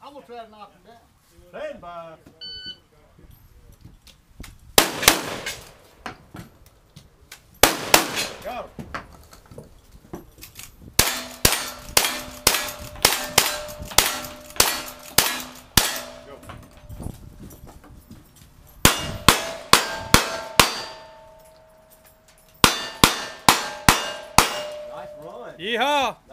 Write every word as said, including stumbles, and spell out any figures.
I'm gonna try to knock him down. Stand by. Got him. Go. Nice run. Yeehaw!